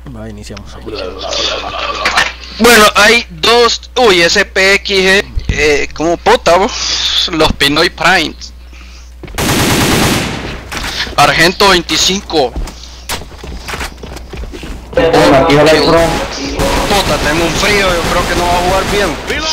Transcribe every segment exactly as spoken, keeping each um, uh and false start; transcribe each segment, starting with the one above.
Va, iniciamos. Bueno, hay dos... Uy, S P X, eh, eh, como puta, vos, los Pinoy Primes. Argento veinticinco. Puta, aquí va el pro. Puta, tengo un frío, yo creo que no va a jugar bien.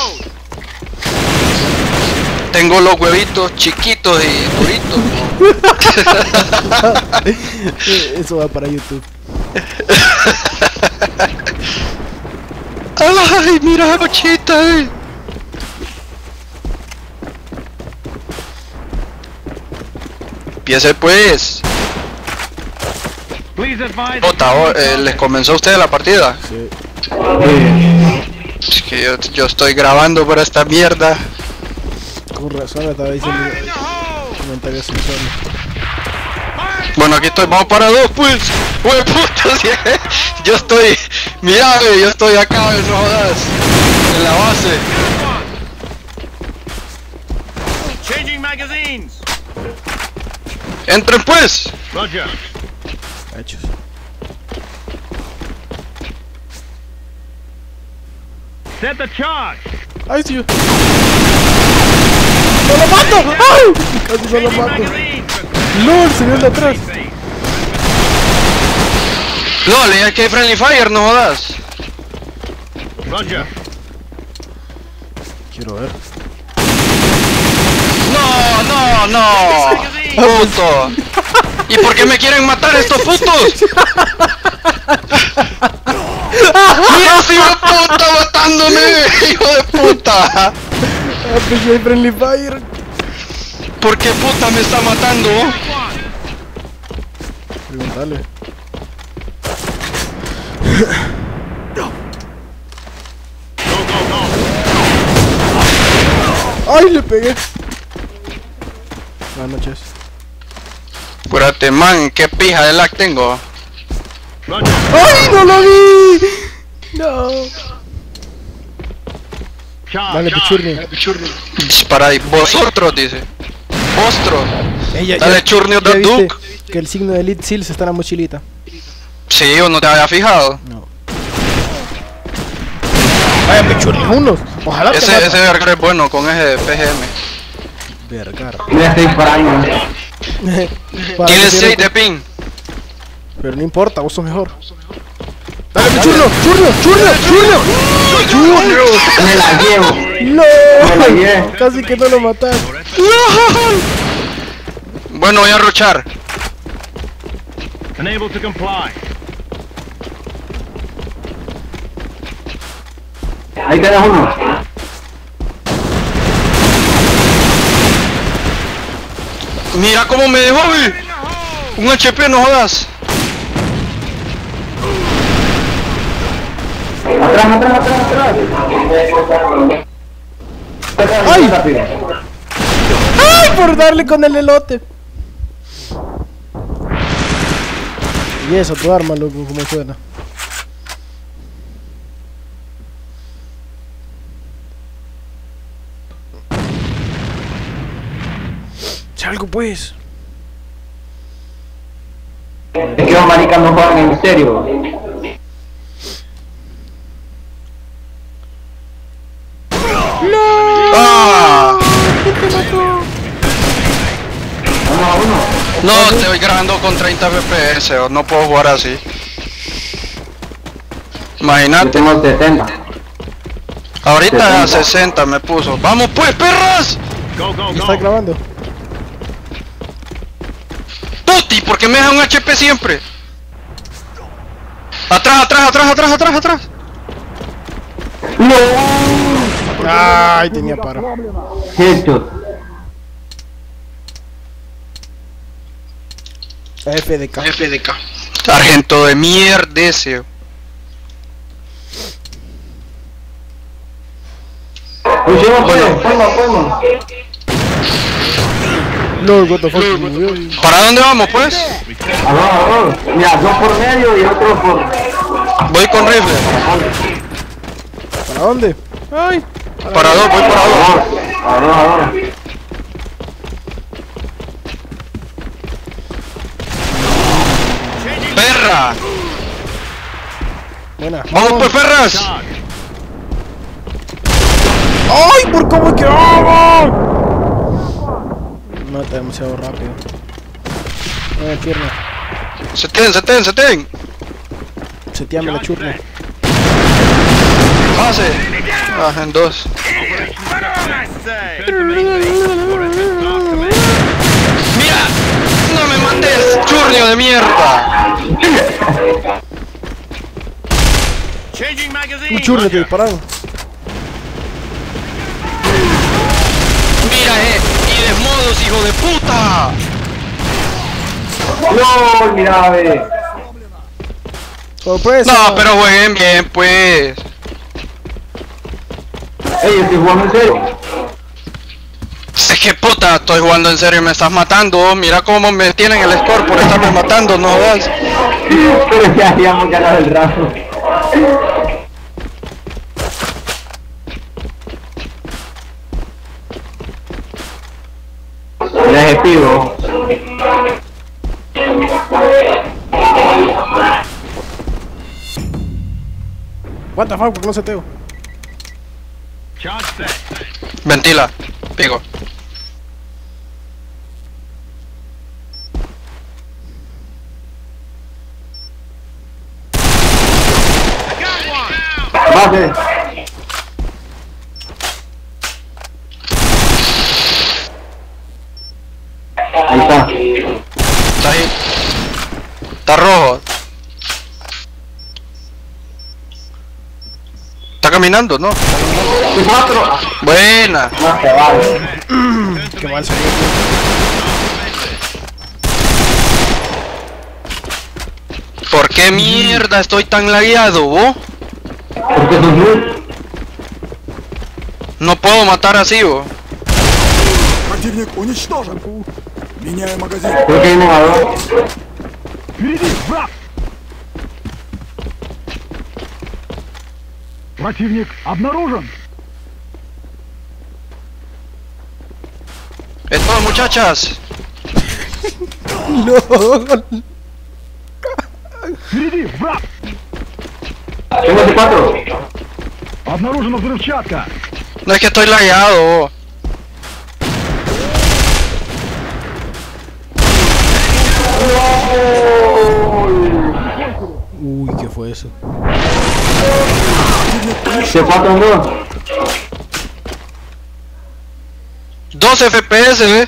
Tengo los huevitos chiquitos y duritos. Eso va para YouTube. Ay, mira esa bochita, eh. Empiece pues. Puta, oh, eh, ¿les comenzó a ustedes la partida? Sí. Es que yo, yo estoy grabando por esta mierda. Con razón estaba diciendo comentarios sexuales. Bueno, aquí estoy, vamos para dos, pues. Hue puta, ¿sí? Yo estoy, mira, yo estoy acá, no jodas, en la base. Entren pues. Hechos. Set the charge. ¡Ay, sí! ¡No lo mato! ¡Ay! Casi no lo mato. ¡Lol! Se vio de atrás. LOL, y aquí hay Friendly Fire, no jodas. Roger. Quiero ver. No, no, no. Puto. ¿Y por qué me quieren matar estos putos? ¡Mira ese hijo de puta matándome! ¡Hijo de puta! Ah, pues ya hay Friendly Fire. ¿Por qué puta me está matando? Preguntale. ¡Ay, le pegué! Buenas noches. Espérate, man, ¿qué pija de lag tengo? ¡Ay, no lo vi! No. Dale, pichurni. Dispara ahí. Vosotros, dice. Vosotros. Ella, Dale, churnio ¿ya de viste Duke. que el signo de Elite Seals está en la mochilita? Sí, ¿o no te había fijado? No. Vaya, pichurni, unos. Ojalá te Ese, mata. ese vergar es bueno con ese P G M. Vergar. Me estoy disparando. Para Tiene que seis quiero- de ping. Pero no importa, vos sos mejor. Dale, pichurno, churno, churno, churno. Churno. Me la llevo. No. Me la llevo. Casi que no lo matas. Bueno, voy a rochar. Unable to comply. Ahí tenés uno. Mira cómo me dejó, vi. Un H P, no jodas. Atrás, atrás, atrás, atrás. ¡Ay! Rápido. ¡Ay! Por darle con el elote. Y eso, tu arma, loco, como suena. Algo pues. Es que los maricas no juegan en serio. ¡Ah! Uno a uno. No, estoy grabando con treinta F P S, o no puedo jugar así. Yo Imagínate. tengo setenta. Ahorita a sesenta me puso. ¡Vamos pues, perras! Go, go, ¿Me está go. grabando? ¡Puti! ¿Por qué me deja un H P siempre? Atrás, atrás, atrás, atrás, atrás, atrás. No. Ay, tenía paro. Headshot. F D K. F D K. Sargento de mierda ese. Pusimos, pues. Fuimos, fuimos. No, what the fuck. se movió. ¿Para dónde vamos pues? A dos, a dos. Mira, dos por medio y otro por... Voy con rifle. ¿Para dónde? Ay. Para dos, voy para dos. A dos, a dos. ¡Perra! Buena. ¡Vamos pues, perras! Charge. ¡Ay! ¿Por cómo me quedaba? No, está demasiado rápido. No, pierna. ¡Seten, seten, seten! Seteame la Charge churra. set. ¡Pase! Ah, en dos. Say. Turn to main base. Or at the start command. ¡Mira! ¡No me mates, churnio de mierda! Changing magazine. Un churro te Roger. dispararon. ¡Mira, eh! ¡Y de modos, hijo de puta! No, mira, ve. Sorpresa. No, pero jueguen bien, pues. Ey, estoy jugando en serio. Es que puta, estoy jugando en serio y me estás matando. Mira cómo me tienen el score por estarme matando, no jodas. Pero ya habíamos ganado el rato. Les despido. What the fuck, ¿por qué no seteo? Charge set. Ventila, pico. Got one. Base. Ahí está. Está ahí. Está rojo. Está caminando, ¿no? Cuatro. Buena. No se vale. Turn to Qué main mal base. salió. ¿Por qué mierda estoy tan lagueado, vos? Porque sos muy. No puedo matar así, vos. Противник уничтожен. Меняю магазин. Creo que hay negador. Впереди, враг! Противник обнаружен. Es todo, muchachas. No. Впереди, враг! Tengo C cuatro. Обнаружена взрывчатка. No es que estoy lagueado, vos. Uy, ¿qué fue eso? C cuatro en dos. dos F P S, ¿eh?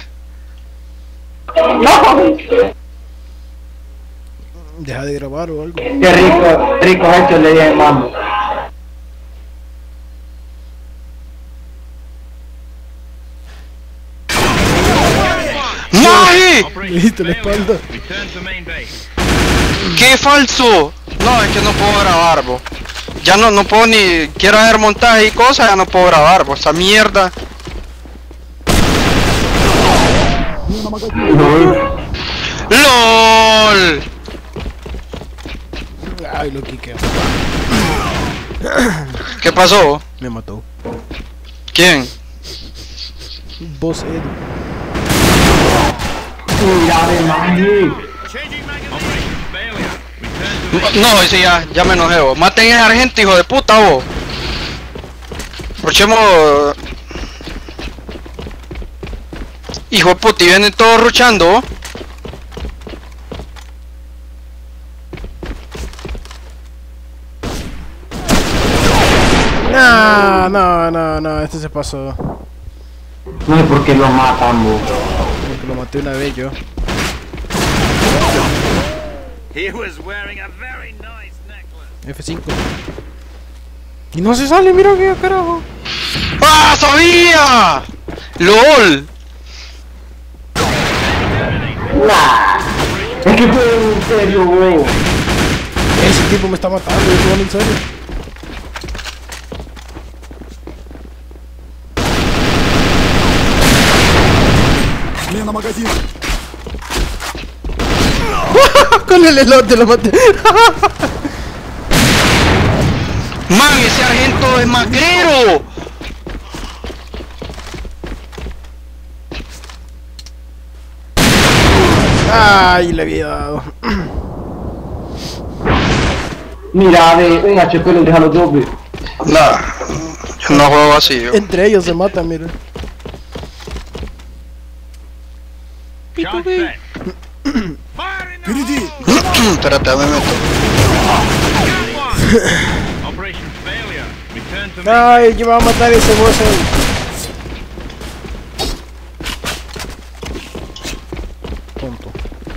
Deja de grabar o algo. Qué rico, rico hecho le di al mambo. ¡Magi! Le Operation diste la failure. espalda. Return to main base. ¡Qué falso! No, es que no puedo grabar, vos. Ya no, no puedo ni... Quiero hacer montaje y cosas, ya no puedo grabar, vos. Esa mierda. ¡LOL! Ay, lo quiqueo. ¿Qué pasó? Me mató. ¿Quién? Vos, Edu. Mira de Magic. Changing magazine. Operation failure. Return to No, ese ya, ya me enojé, vos. Maten a ese argento, hijo de puta, vos. Aprovechemos... Hijo de puta, y vienen todos ruchando, vos. No, no, no, no, este se pasó. No sé por qué lo matan, bo. Porque lo maté una vez yo. He was wearing a very nice necklace. F cinco. Y no se sale, mira que carajo. ¡Ah, sabía! ¡LOL! Nah. Es que fue en serio, bo. Ese tipo me está matando, yo estoy en serio. Смена магазина. Con el elote lo maté. ¡Man, ese argento es magrero! Ay, le había dado. Mira, ve, un H P los deja los dos, ve. Nah, yo no juego así, yo. Entre ellos se matan, mira. Charge set. Fire in the Впереди! Espérate, me meto. one. Operation failure. Return to me. Ay, que va a matar ese boss ahí. Tonto.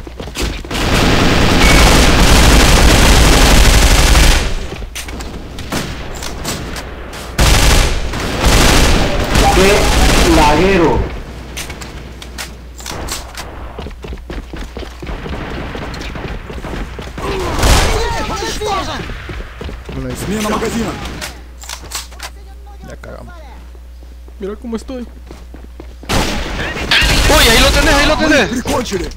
Qué laguero. Una vez, Смена магазина! ya cagamos. Mira cómo estoy. Uy, ahí lo tenés, ahí lo tenés. Прикончили!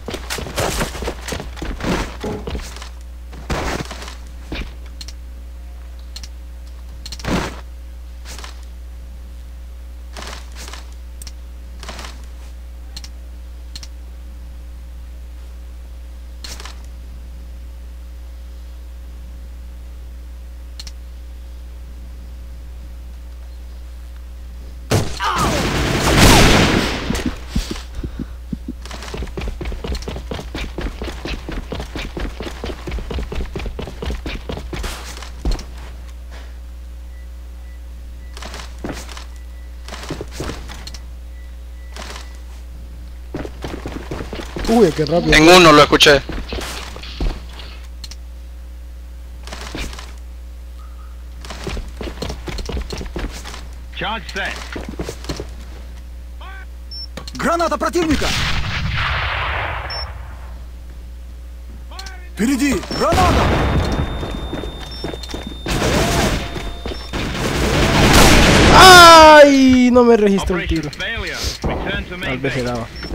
Uy, qué rápido. En uno lo escuché. Charge set. Граната противника! Впереди! Граната! ¡Ay! No me registró el tiro. Operation failure. Return to Tal me. vez se daba.